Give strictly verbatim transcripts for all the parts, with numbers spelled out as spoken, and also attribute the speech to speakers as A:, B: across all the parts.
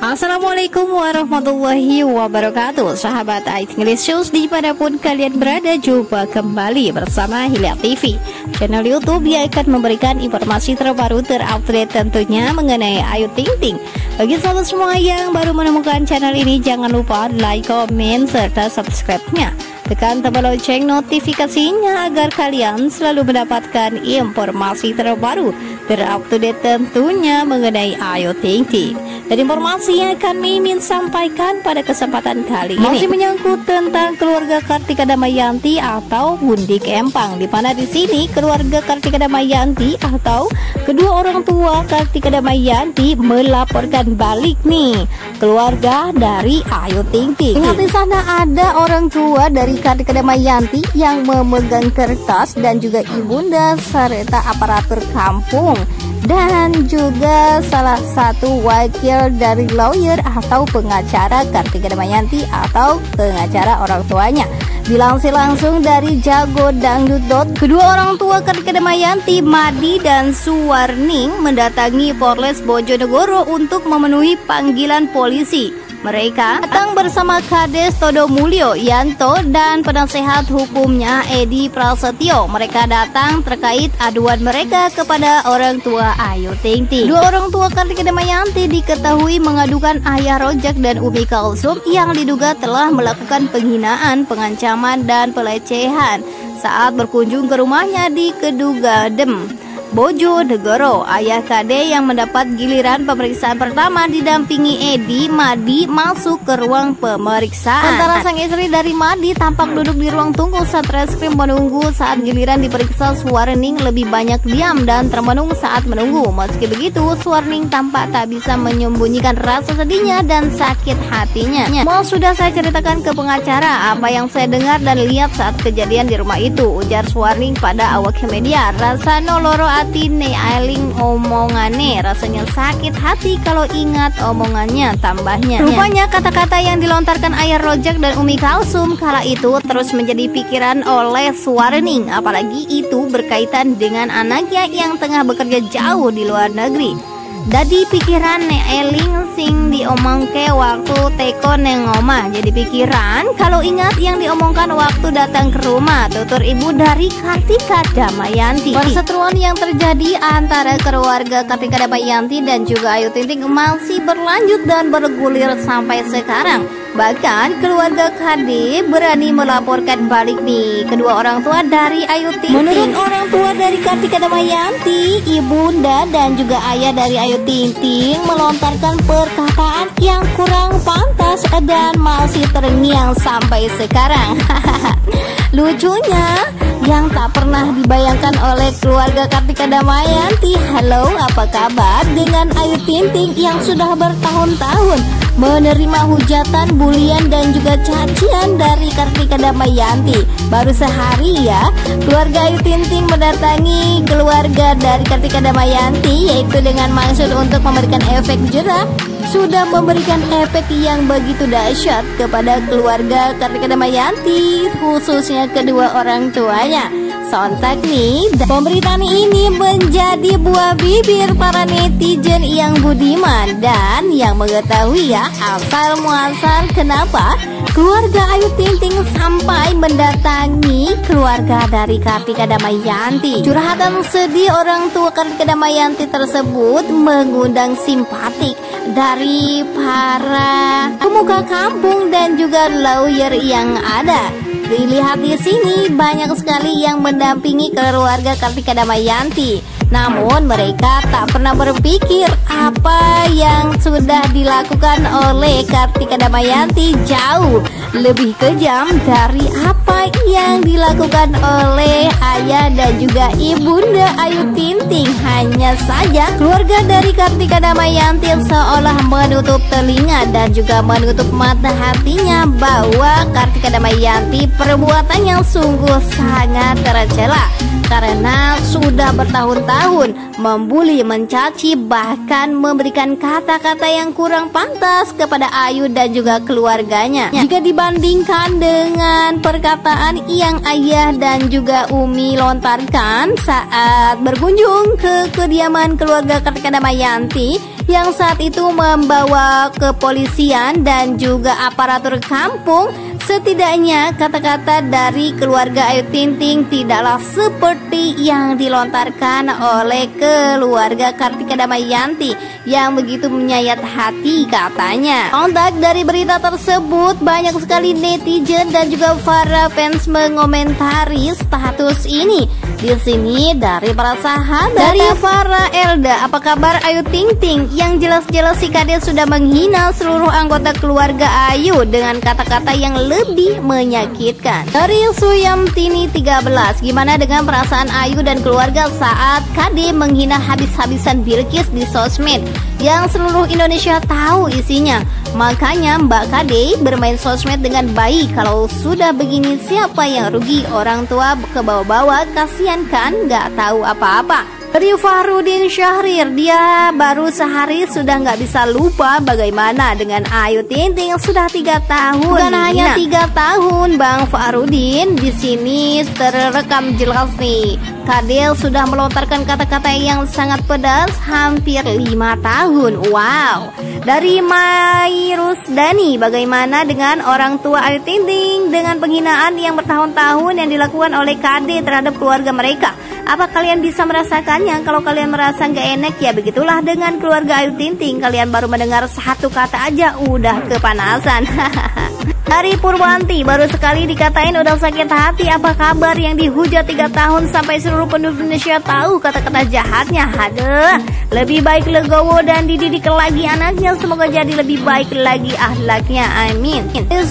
A: Assalamualaikum warahmatullahi wabarakatuh. Sahabat I T English Shows dimanapun kalian berada, jumpa kembali bersama Hilya T V, channel YouTube yang akan memberikan informasi terbaru terupdate tentunya mengenai Ayu Ting Ting. Bagi sahabat semua yang baru menemukan channel ini, jangan lupa like, komen, serta subscribe-nya. Tekan tombol lonceng notifikasinya agar kalian selalu mendapatkan informasi terbaru terupdate tentunya mengenai Ayu Ting Ting. Dan informasi yang akan Mimin sampaikan pada kesempatan kali ini masih menyangkut tentang keluarga Kartika Damayanti atau Bundi Kempang, di mana di sini keluarga Kartika Damayanti atau kedua orang tua Kartika Damayanti melaporkan balik nih keluarga dari Ayu Ting Ting. Ingat, di sana ada orang tua dari Kartika Damayanti yang memegang kertas dan juga ibunda serta aparatur kampung, dan juga salah satu wakil dari lawyer atau pengacara Kartika Damayanti atau pengacara orang tuanya. Dilansir langsung dari Jago Dangdut dot com, kedua orang tua Kartika Damayanti, Madi dan Suwarning, mendatangi Polres Bojonegoro untuk memenuhi panggilan polisi. Mereka datang bersama Kades Todo Mulyo Yanto dan penasehat hukumnya Edi Prasetyo. Mereka datang terkait aduan mereka kepada orang tua Ayu Ting Ting. Dua orang tua Kartika Damayanti diketahui mengadukan ayah Rojak dan Umi Kalsum yang diduga telah melakukan penghinaan, pengancaman, dan pelecehan saat berkunjung ke rumahnya di Kedunggadem, Bojonegoro. Ayah Kade yang mendapat giliran pemeriksaan pertama didampingi Edi Madi masuk ke ruang pemeriksaan. Antara sang istri dari Madi tampak duduk di ruang tunggu Satreskrim menunggu saat giliran diperiksa. Suwarning lebih banyak diam dan termenung saat menunggu. Meski begitu, Suwarning tampak tak bisa menyembunyikan rasa sedihnya dan sakit hatinya. Mau sudah saya ceritakan ke pengacara apa yang saya dengar dan lihat saat kejadian di rumah itu, ujar Suwarning pada awak media. Rasa noloro hati ne ailing omongane, rasanya sakit hati kalau ingat omongannya, tambahnya. Rupanya kata-kata yang dilontarkan ayah Rojak dan Umi Kalsum kala itu terus menjadi pikiran oleh Suwarning, apalagi itu berkaitan dengan anaknya yang tengah bekerja jauh di luar negeri. Dadi pikiran ne eling sing diomongke waktu teko neng omah. Jadi pikiran kalau ingat yang diomongkan waktu datang ke rumah, tutur ibu dari Kartika Damayanti. Perseteruan yang terjadi antara keluarga Kartika Damayanti dan juga Ayu Ting Ting masih berlanjut dan bergulir sampai sekarang. Bahkan keluarga Kade berani melaporkan balik nih kedua orang tua dari Ayu Ting Ting. Menurut orang tua dari Kartika Damayanti, ibunda dan juga ayah dari Ayu Ting Ting melontarkan perkataan yang kurang pantas dan masih terngiang sampai sekarang. Lucunya, yang tak pernah dibayangkan oleh keluarga Kartika Damayanti, halo apa kabar dengan Ayu Ting Ting yang sudah bertahun-tahun menerima hujatan, bulian, dan juga cacian dari Kartika Damayanti. Baru sehari ya, keluarga Ayu Ting Ting mendatangi keluarga dari Kartika Damayanti, yaitu dengan maksud untuk memberikan efek jerah. Sudah memberikan efek yang begitu dahsyat kepada keluarga Kartika Damayanti, khususnya kedua orang tuanya. Sontak nih, pemberitaan ini menjadi buah bibir para netizen yang budiman dan yang mengetahui ya asal muasal kenapa keluarga Ayu Ting Ting sampai mendatangi keluarga dari Kartika Damayanti. Curhatan sedih orang tua Kartika Damayanti tersebut mengundang simpatik dari para pemuka kampung dan juga lawyer yang ada. Dilihat di sini banyak sekali yang mendampingi keluarga Kartika Damayanti. Namun mereka tak pernah berpikir apa yang sudah dilakukan oleh Kartika Damayanti jauh lebih kejam dari apa yang dilakukan oleh ayah dan juga ibunda Ayu Ting Ting. Hanya saja keluarga dari Kartika Damayanti seolah menutup telinga dan juga menutup mata hatinya bahwa Kartika Damayanti perbuatannya sungguh sangat tercela karena sudah bertahun-tahun tahun, membuli, mencaci, bahkan memberikan kata-kata yang kurang pantas kepada Ayu dan juga keluarganya. Jika dibandingkan dengan perkataan yang ayah dan juga Umi lontarkan saat berkunjung ke kediaman keluarga Kartika Damayanti yang saat itu membawa kepolisian dan juga aparatur kampung, setidaknya kata-kata dari keluarga Ayu Ting Ting tidaklah seperti yang dilontarkan oleh keluarga Kartika Damayanti yang begitu menyayat hati katanya. Kontak dari berita tersebut, banyak sekali netizen dan juga para fans mengomentari status ini. Di sini dari para sahabat, dari Farah Elda, apa kabar Ayu Ting Ting? Yang jelas-jelas si Kade sudah menghina seluruh anggota keluarga Ayu dengan kata-kata yang lebih menyakitkan. Dari Suyamtini tiga belas, gimana dengan perasaan Ayu dan keluarga saat Kade menghina habis-habisan Bilqis di sosmed yang seluruh Indonesia tahu isinya? Makanya Mbak Kade bermain sosmed dengan baik. Kalau sudah begini, siapa yang rugi? Orang tua ke bawah-bawah, kasihan kan, nggak tahu apa-apa. Dari Farudin Syahrir, dia baru sehari sudah nggak bisa lupa bagaimana dengan Ayu Ting Ting sudah tiga tahun. Bukan hanya tiga tahun, Bang Farudin, di sini terekam jelas nih. Kade sudah melontarkan kata-kata yang sangat pedas hampir lima tahun. Wow. Dari Mai Rusdani, bagaimana dengan orang tua Ayu Ting Ting dengan penghinaan yang bertahun-tahun yang dilakukan oleh Kade terhadap keluarga mereka? Apa kalian bisa merasakannya? Kalau kalian merasa nggak enak, ya begitulah dengan keluarga Ayu Ting Ting. Kalian baru mendengar satu kata aja udah kepanasan. Dari Purwanti, baru sekali dikatain udah sakit hati. Apa kabar yang dihujat tiga tahun sampai seluruh penduduk Indonesia tahu kata-kata jahatnya? Aduh, lebih baik legowo dan dididik lagi anaknya. Semoga jadi lebih baik lagi akhlaknya, amin.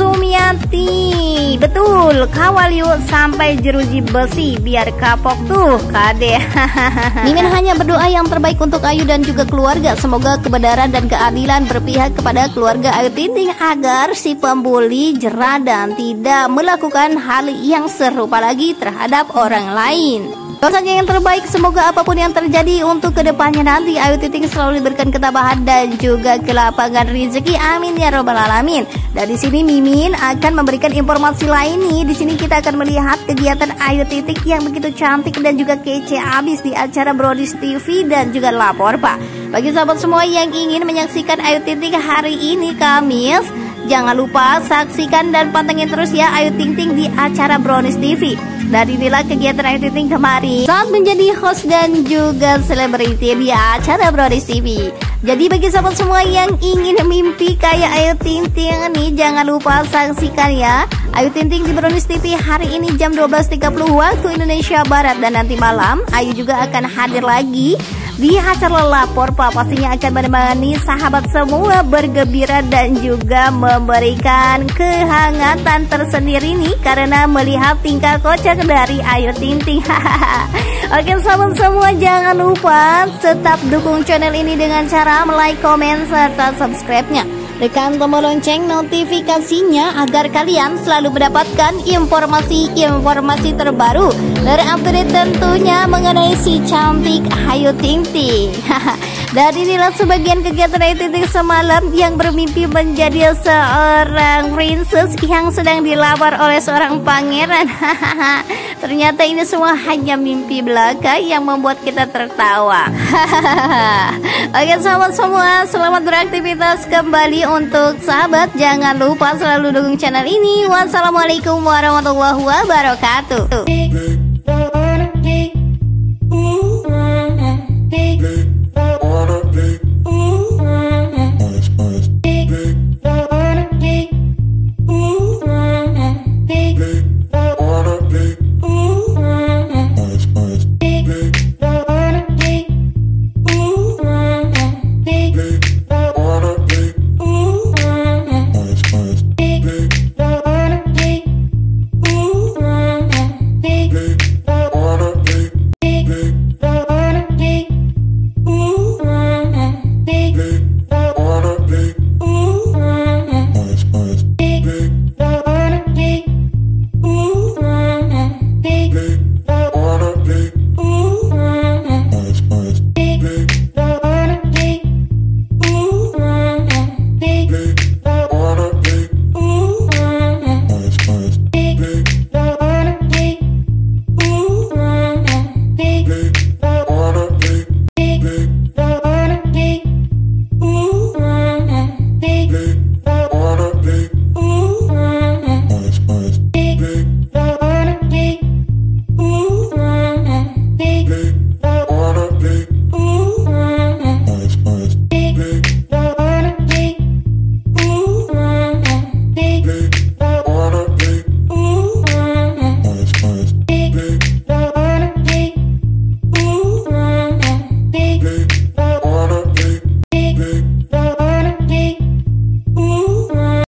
A: Sumiati, betul, kawal yuk sampai jeruji besi biar kapok tuh Kade. Mimin hanya berdoa yang terbaik untuk Ayu dan juga keluarga. Semoga kebenaran dan keadilan berpihak kepada keluarga Ayu Ting Ting agar si pembuli jerah dan tidak melakukan hal yang serupa lagi terhadap orang lain. Doanya yang terbaik, semoga apapun yang terjadi untuk kedepannya nanti Ayu Ting Ting selalu diberikan ketabahan dan juga kelapangan rezeki, amin ya robbal alamin. Dari sini Mimin akan memberikan informasi lain nih. Di sini kita akan melihat kegiatan Ayu Ting Ting yang begitu cantik dan juga kece abis di acara Brodis T V dan juga Lapor Pak. Bagi sahabat semua yang ingin menyaksikan Ayu Ting Ting hari ini Kamis, jangan lupa saksikan dan pantengin terus ya Ayu Ting Ting di acara Brodis T V. Dari inilah kegiatan Ayu Ting Ting kemarin saat menjadi host dan juga selebriti di acara Brodis T V. Jadi bagi sahabat semua yang ingin mimpi kayak Ayu Ting Ting nih, jangan lupa saksikan ya Ayu Ting Ting di Brodis T V hari ini jam dua belas tiga puluh waktu Indonesia Barat. Dan nanti malam Ayu juga akan hadir lagi di acara Lapor Pak, pastinya akan menemani sahabat semua bergembira dan juga memberikan kehangatan tersendiri nih karena melihat tingkah kocak dari Ayu Ting Ting. Oke sahabat semua, jangan lupa tetap dukung channel ini dengan cara like, komen, serta subscribe-nya. Tekan tombol lonceng notifikasinya agar kalian selalu mendapatkan informasi-informasi terbaru dari update tentunya mengenai si cantik Ayu Ting Ting. Dan inilah sebagian kegiatan Ayu Ting Ting semalam yang bermimpi menjadi seorang princess yang sedang dilamar oleh seorang pangeran. Ternyata ini semua hanya mimpi belaka yang membuat kita tertawa. Oke sahabat semua, selamat beraktivitas kembali. Untuk sahabat, jangan lupa selalu dukung channel ini. Wassalamualaikum warahmatullahi wabarakatuh.